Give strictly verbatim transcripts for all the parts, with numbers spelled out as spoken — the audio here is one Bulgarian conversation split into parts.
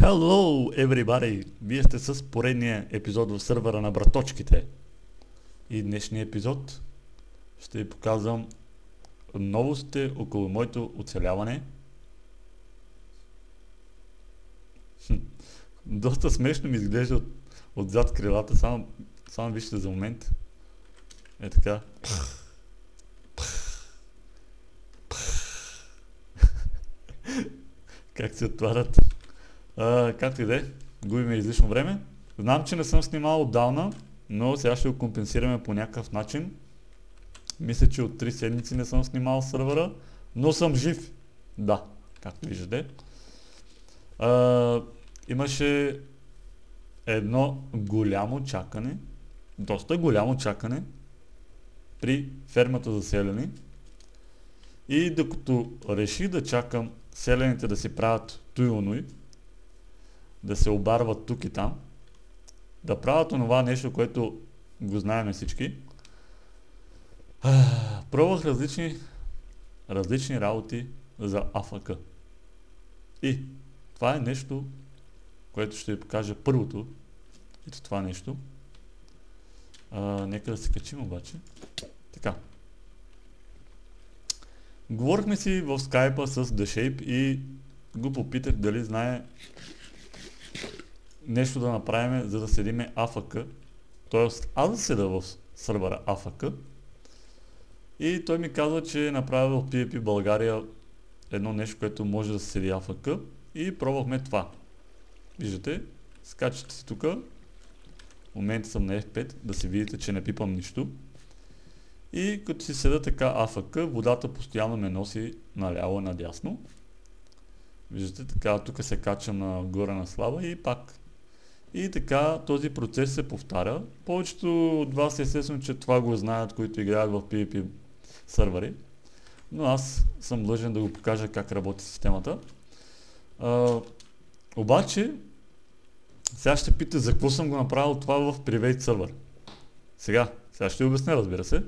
Hello, everybody! Вие сте с поредния епизод в сървъра на браточките. И днешния епизод ще ви показвам новостите около моето оцеляване. Доста смешно ми изглежда от, отзад крилата, само, само вижте за момент. Е така. Как се отварят. Uh, както и да е, губиме излишно време. Знам, че не съм снимал отдавна, но сега ще го компенсираме по някакъв начин. Мисля, че от три седмици не съм снимал сървъра, но съм жив. Да, както виждате. Uh, имаше едно голямо чакане, доста голямо чакане при фермата за селяни. И докато реших да чакам селяните да си правят туй-онуй, да се обарват тук и там, да правят това нещо, което го знаем всички. Пробвах различни, различни работи за А Ф К. И това е нещо, което ще ви покажа първото. Ето това нещо. А, нека да се качим обаче. Така. Говорихме си в скайпа с The Shape и го попитах дали знае нещо да направим, за да седиме А Ф К. Тоест аз да седа в сървъра А Ф К. И той ми каза, че е направил в PvP България едно нещо, което може да се седи А Ф К. И пробвахме това. Виждате, скачате си тук. В момента съм на Ф пет, да си видите, че не пипам нищо. И като си седа така А Ф К, водата постоянно ме носи наляво и надясно. Виждате, така тук се качам нагоре на слава и пак. И така този процес се повтаря. Повечето от вас естествено, че това го знаят, които играят в PvP сървъри. Но аз съм длъжен да го покажа как работи системата. А, обаче, сега ще питате за какво съм го направил това в Private сървър. Сега, сега ще обясня, разбира се.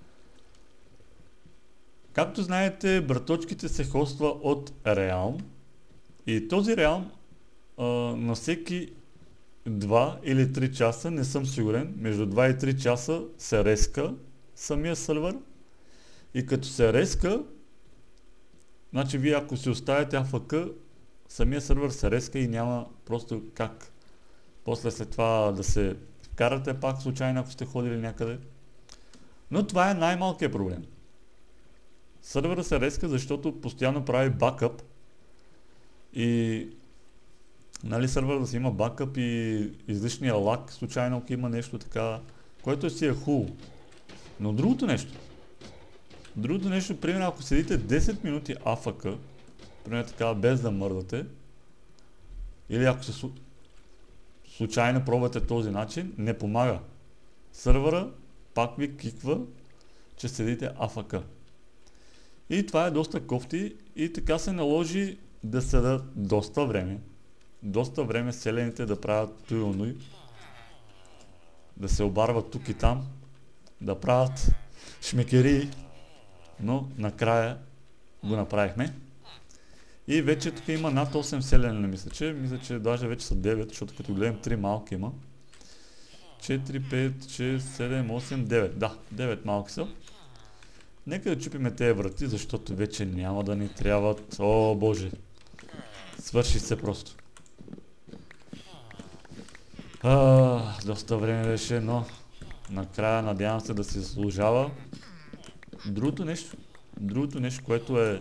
Както знаете, браточките се хоства от Realm. И този Realm а, на всеки два или три часа, не съм сигурен, между два и три часа се реска самия сървър. И като се реска, значи вие ако си оставите А Ф К, самия сървър се реска и няма просто как после след това да се вкарате пак случайно, ако сте ходили някъде. Но това е най-малкият проблем. Сървъра се реска, защото постоянно прави бакъп и нали сървър да си има бакъп и излишния лак, случайно ако има нещо така, което си е хубаво. Но другото нещо, другото нещо, примерно ако седите десет минути А Ф К, примерно така без да мърдате, или ако се случайно пробвате този начин, не помага. Сървъра пак ви киква, че седите А Ф К. И това е доста кофти и така се наложи да седа доста време. Доста време селените да правят туй-онуй, да се обарват тук и там, да правят шмекерии, но накрая го направихме. И вече тук има над осем селени, не мисля, че, мисля, че даже вече са девет, защото като гледам три малки има. четири, пет, шест, седем, осем, девет, да, девет малки са. Нека да чупиме тези врати, защото вече няма да ни трябват. О, боже! Свърши се просто. А, доста време беше, но накрая надявам се да се заслужава. Другото нещо, другото нещо, което е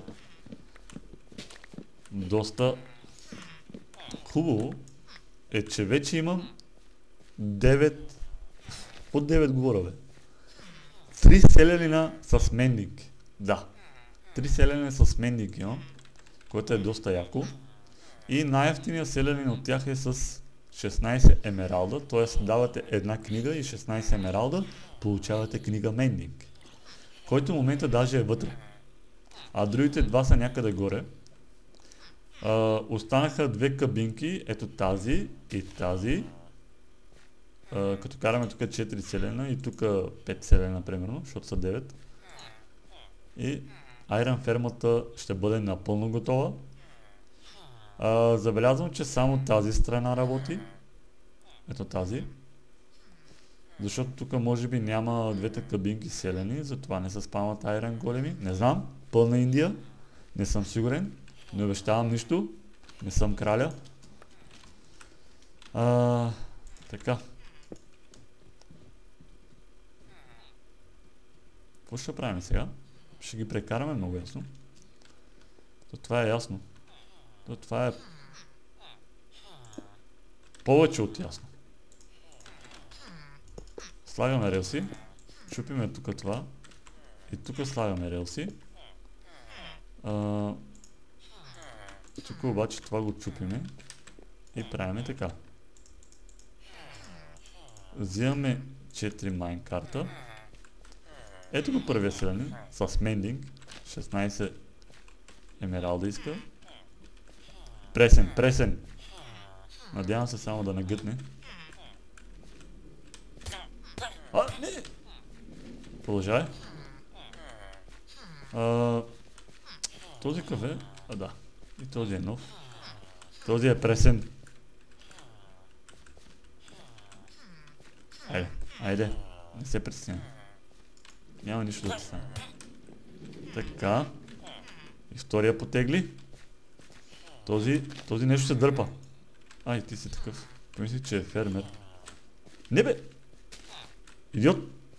доста хубаво, е, че вече имам девет, под девет говоря, бе. Три селянина с мендинг. Да. Три селянина с мендинг имам, което е доста яко. И най-ефтиният селянин от тях е с шестнайсет емералда, т.е. давате една книга и шестнайсет емералда, получавате книга мендинг, който в момента даже е вътре. А другите два са някъде горе. А, останаха две кабинки, ето тази и тази. Uh, като караме тук четири селена и тук пет селена, примерно, защото са девет. И Iron фермата ще бъде напълно готова. А, забелязвам, че само тази страна работи. Ето тази. Защото тук може би няма двете кабинки селени, затова не се спамват айрон големи. Не знам. Пълна Индия. Не съм сигурен. Не обещавам нищо. Не съм краля. А, така. Какво ще правим сега? Ще ги прекараме много ясно. То това е ясно. То това е повече от ясно. Слагаме релси. Чупиме тук това. И тук слагаме релси. А, тук обаче това го чупиме. И правиме така. Взимаме четири майнкарта. Ето го първия селянин с мендинг. шестнайсет емералда иска. Пресен, пресен! Надявам се само да нагътне. А, не! Продължай. А, този кафе... А, да. И този е нов. Този е пресен. Айде, айде. Не се притесняй. Няма нищо да ти стане. Така. И втория потегли. Този, този нещо се дърпа. Ай, ти си такъв. Помисли, че е фермер. Не бе! Идиот!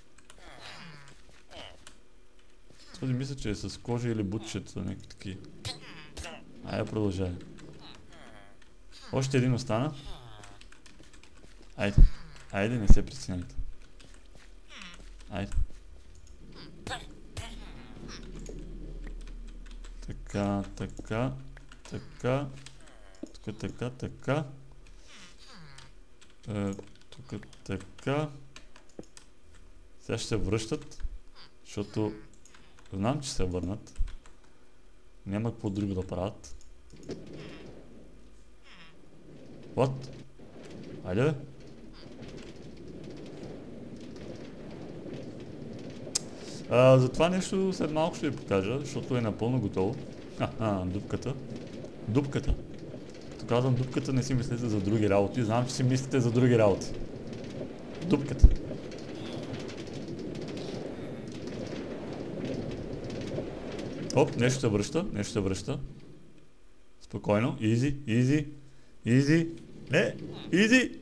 Този мисля, че е с кожа или бутчета, някакви такива. Айде, продължай. Още един остана. Айде. Айде, не се притесняйте. Айде. Така, така, така, тук така, така, е, тук така. Сега ще се връщат, защото знам, че се върнат. Няма какво друго да правят. What? Айде бе. А, за това нещо след малко ще ви покажа, защото е напълно готово. Ха-ха, дупката. Дупката. Като казвам дупката, не си мислете за други работи. Знам, че си мислите за други работи. Дупката. Оп, нещо се връща, нещо се връща. Спокойно, изи, изи, изи. Не, изи!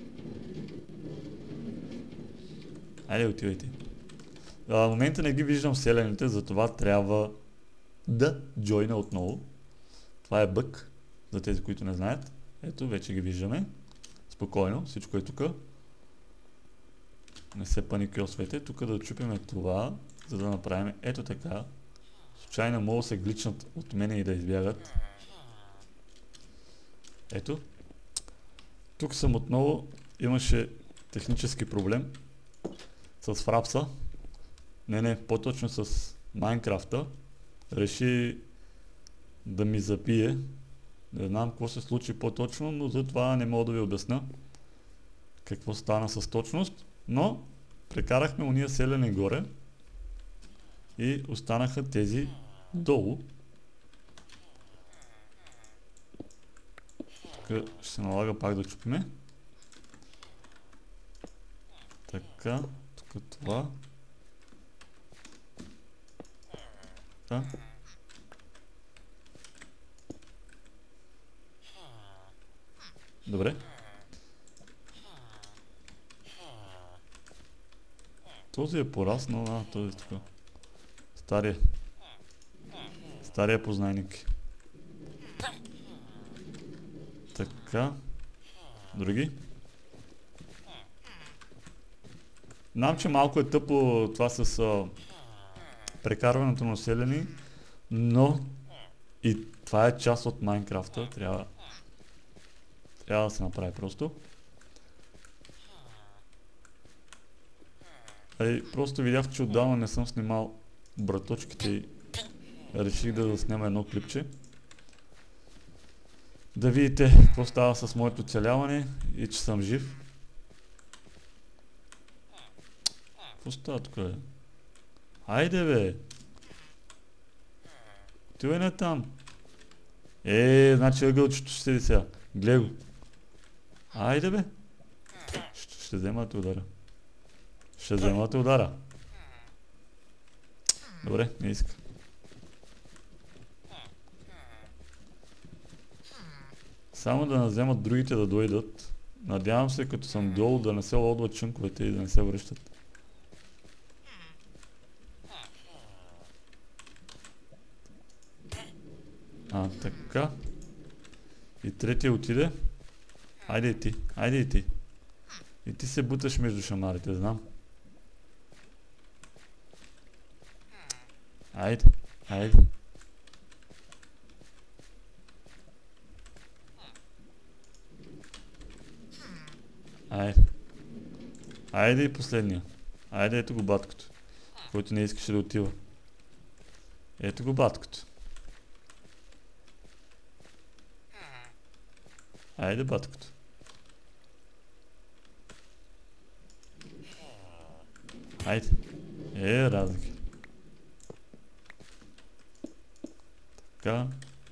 Айде, отивайте. В момента не ги виждам селените, затова трябва да джойна отново. Това е бък, за тези, които не знаят. Ето, вече ги виждаме. Спокойно, всичко е тук. Не се паникьосвайте. Тук да чупиме това, за да направим ето така. Случайно могат да се гличнат от мене и да избягат. Ето. Тук съм отново. Имаше технически проблем с фрапса. Не, не, по-точно с Майнкрафта. Реши да ми запие. Не знам какво се случи по-точно, но затова не мога да ви обясня какво стана с точност. Но прекарахме уния селени горе и останаха тези долу. Тук ще се налага пак да чупиме. Така, тук това. Така. Добре. Този е пораснал, а този тук. Стария. Стария познайник. Така. Други. Знам, че малко е тъпо това с а, прекарването на селени, но и това е част от Майнкрафта. Трябва, трябва да се направи просто. Ай, просто видях, че отдавна не съм снимал браточките и реших да заснема едно клипче. Да видите какво става с моето оцеляване и че съм жив. Какво става тук, бе? Айде, бе! Отивай не там! Е, значи ъгълчето ще седи сега. Гледай го. Айде бе. Ще, ще взема да те удара. Ще взема да те удара. Добре, не иска. Само да наземат другите да дойдат. Надявам се, като съм долу, да не се лодват чунковете и да не се връщат. А, така. И третия отиде. Айде и ти, айде и ти. И ти се буташ между шамарите, знам. Айде, айде. Айде. Айде и последния. Айде, ето го баткото. Който не искаше да отива. Ето го баткото. Айде баткото. Айде. Е, разлика. Така.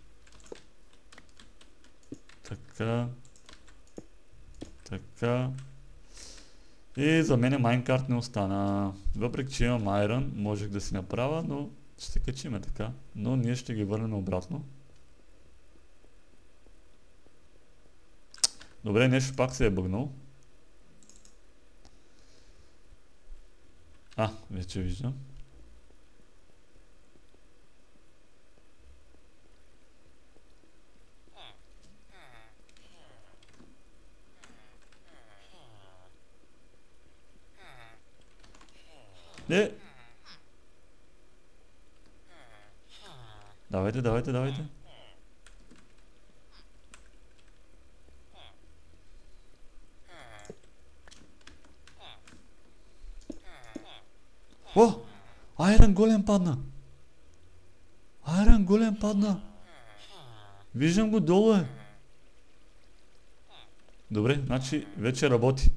Така. Така. И за мен Майнкарт не остана. Въпреки че имам Iron, можех да си направя, но ще се качиме така. Но ние ще ги върнем обратно. Добре, нещо пак се е бъгнал. А, вече виждам. Не! Давайте, давайте, давайте. О! Айрон голем падна! Айрон голем падна! Виждам го, долу е! Добре, значи вече работи.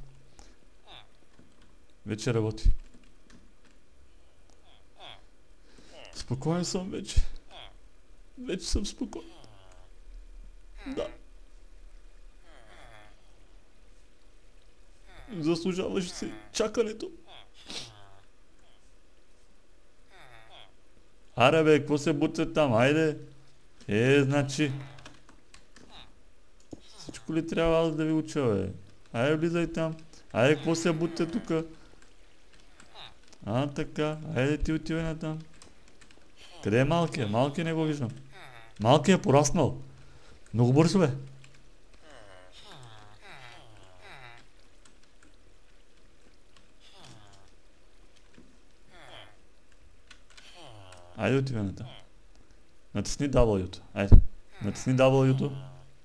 Вече работи. Спокоен съм вече. Вече съм спокоен. Да. Заслужаваш си чакането. Аре бе, какво се бутат там? Айде. Е, значи. Всичко ли трябва аз да ви уча, бе? Айде, влизай там. Айде, какво се бутате тука? А, така. Айде, ти отивай на там. Къде е малкият? Малкият не го виждам. Малкият е пораснал. Много бързо, бе. Айде, отивай на там. Натисни W-то. Айде. Натисни W-то.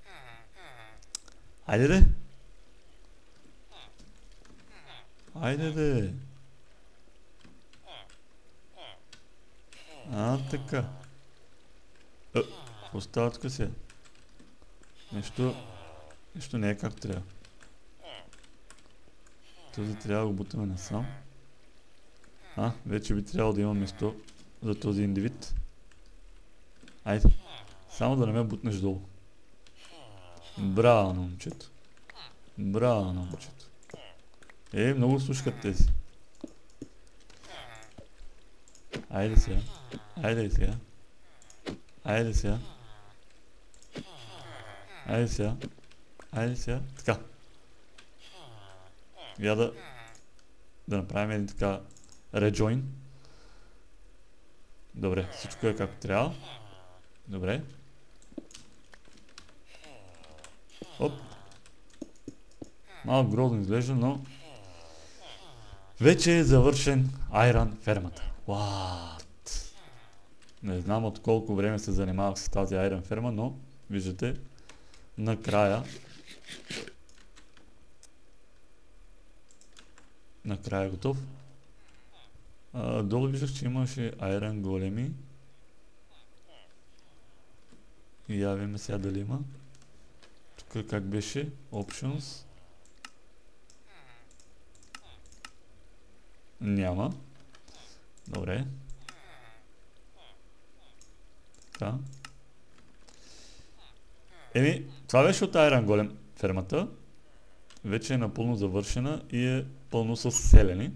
Айде, де. Айде, де. А, така. Е, какво става тук сега? Нещо... Нещо не е както трябва. Този трябва да го бутаме насам. А, вече би трябвало да има место за този индивид. Айде. Само да не ме бутнеш долу. Браво на момчето. Браво на момчето. Е, много слушкат тези. Айде сега. Айде сега. Айде сега. Айде сега. Айде сега. Така. Я да... Да направим един така... Rejoin. Добре, всичко е както трябва. Добре. Оп. Малко грозно изглежда, но... Вече е завършен Iron фермата. What? Не знам от колко време се занимавах с тази Iron ферма, но виждате, накрая накрая е готов. А, долу виждах, че имаше Iron големи. И явиме сега дали има. Тук как беше? Options. Няма. Добре. Така. Еми, това беше от Iron Golem фермата. Вече е напълно завършена и е пълно с селени.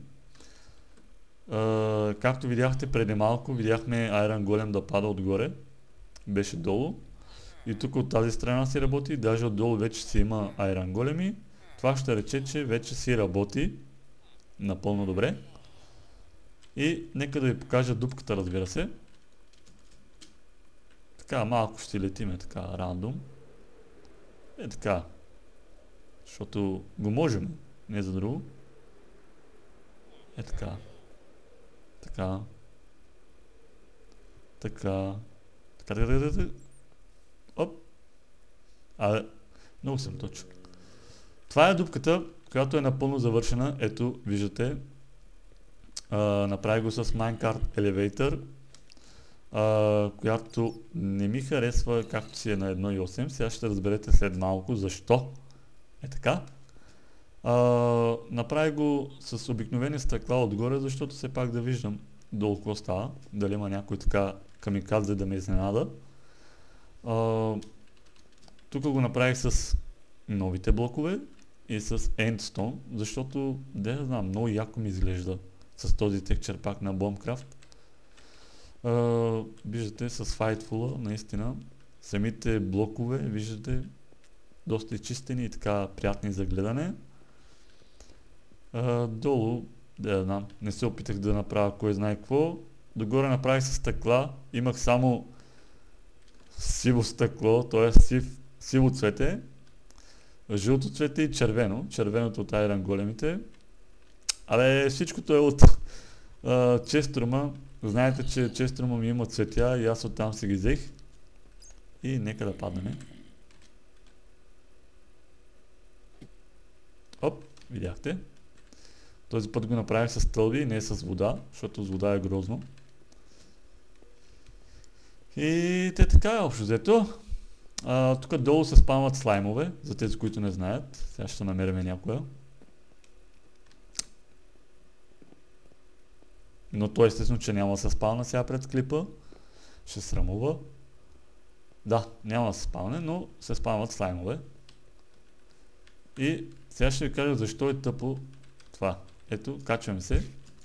Uh, както видяхте преди малко, видяхме Iron Golem да пада отгоре. Беше долу. И тук от тази страна си работи, даже отдолу вече си има Iron Golem. Това ще рече, че вече си работи напълно добре. И нека да ви покажа дупката, разбира се. Така, малко ще летиме, така, рандом. Е така. Защото го можем, не за друго. Е така. Така. Така. Така, така, така, така. Оп. А, много съм точен. Това е дупката, която е напълно завършена. Ето, виждате. Uh, направи го с Minecart Elevator, uh, която не ми харесва както си е на едно точка осем. Сега ще разберете след малко защо е така. Uh, направи го с обикновени стъкла отгоре, защото все пак да виждам долу какво става. Дали има някой така камикадзе да ме изненада. Uh, тук го направих с новите блокове и с Endstone, защото, да не знам, много яко ми изглежда с този текчер пак на Bombcraft. Uh, виждате с Fightful, наистина, самите блокове, виждате, доста изчистени и така приятни за гледане. Uh, долу, да не знам, не се опитах да направя кой знае какво. Догоре направих с стъкла, имах само сиво стъкло, т.е. сив, сиво цвете, жълто цвете и червено, червеното от Iron Големите. Абе, всичкото е от uh, Честрума. Знаете, че Честрума ми има цветя и аз оттам си ги взех. И нека да паднем. Оп, видяхте. Този път го направих с стълби, не с вода, защото с вода е грозно. И те така е общо взето. Uh, тук долу се спамват слаймове, за тези, които не знаят. Сега ще намерим някоя. Но той естествено, че няма да се спална сега пред клипа. Ще срамува. Да, няма да се спалне, но се спалват слаймове. И сега ще ви кажа защо е тъпо това. Ето, качваме се.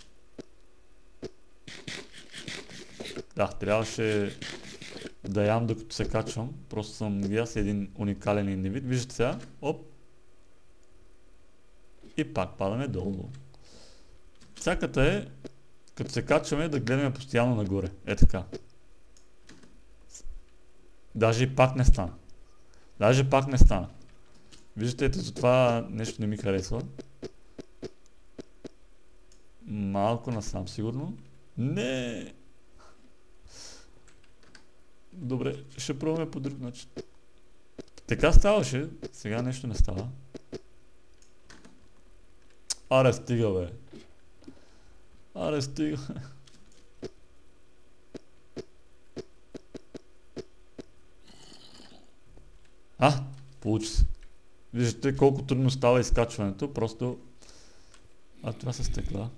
Да, трябваше да ям докато се качвам. Просто съм аз един уникален индивид. Виждате сега. Оп. И пак падаме долу. Всяката е, като се качваме, да гледаме постоянно нагоре. Е така. Даже и пак не стана. Даже пак не стана. Виждате, ето за това нещо не ми харесва. Малко насам сигурно. Не. Добре, ще пробваме по друг начин. Така ставаше, сега нещо не става. Аре, стига бе. Аре, стига. А, получи се. Виждате колко трудно става изкачването, просто... А това са стекла.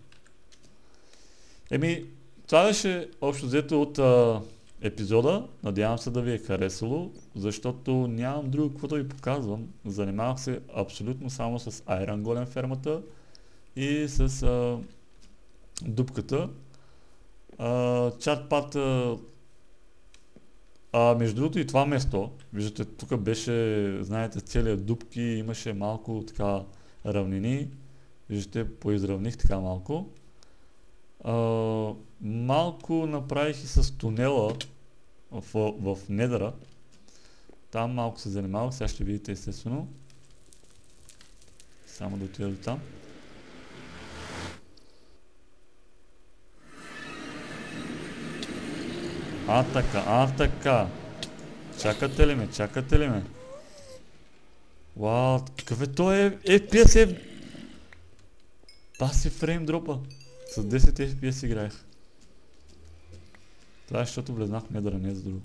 Еми, това беше общо взето от а, епизода. Надявам се да ви е харесало, защото нямам друго какво да ви показвам. Занимавах се абсолютно само с Iron Golem фермата и с а, дупката. А, чатпата... А, между другото и това место, виждате, тук беше, знаете, целият дупки, имаше малко така равнини. Виждате, поизравних така малко. А, малко направих и с тунела в, в недъра. Там малко се занимавах, сега ще видите естествено. Само да отида до там. А така, а така. Чакате ли ме, чакате ли ме? Вау, какъв е той Еф Пи Ес е... Паси фрейм дропа. С десет Еф Пи Ес играех. Това е, защото влезнах в недъра, не е за друго.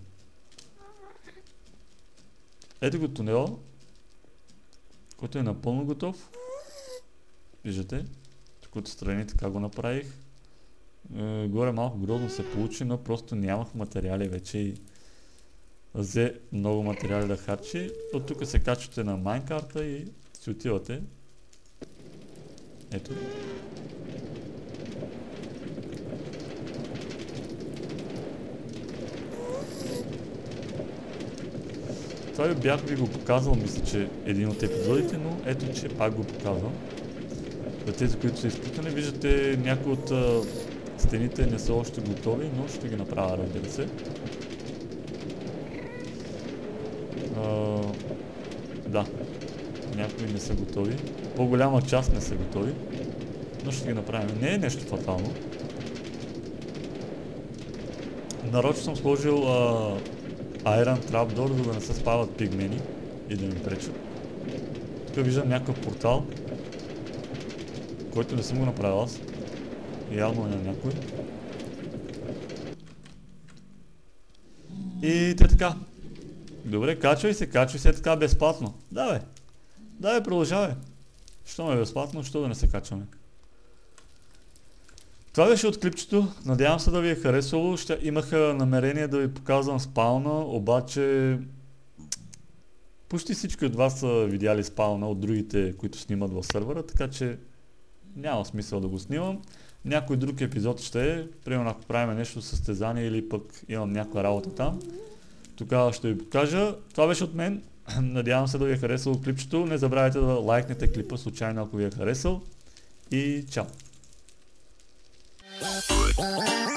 Ето го тунела, който е напълно готов. Виждате, тук от страни така го направих. Е, горе малко грозно се получи, но просто нямах материали вече и взе много материали да харчи. От тук се качвате на майнкарта и си отивате. Ето. Това ви бях ви го показал, мисля, че един от епизодите, но ето, че пак го показвам. За тези, които са изпитани, виждате някои от а, стените не са още готови, но ще ги направя, разбира се. А, да, някои не са готови. По-голяма част не са готови, но ще ги направим. Не е нещо фатално. Нарочно съм сложил а, Iron Trapdoor, за да не се спават пигмени и да ми пречат. Тук виждам някакъв портал, който не съм го направил аз. Явно е на някой. И те така. Добре, качвай се, качвай се така безплатно. Да бе, да бе, продължавай. Що ме е безплатно, що да не се качваме. Това беше от клипчето, надявам се да ви е харесало. Ще имах намерение да ви показвам спауна, обаче почти всички от вас са видяли спауна от другите, които снимат в сървъра, така че няма смисъл да го снимам. Някой друг епизод ще е, примерно ако правим нещо състезание или пък имам някаква работа там, тогава ще ви покажа. Това беше от мен, надявам се да ви е харесало клипчето, не забравяйте да лайкнете клипа случайно ако ви е харесал и чао!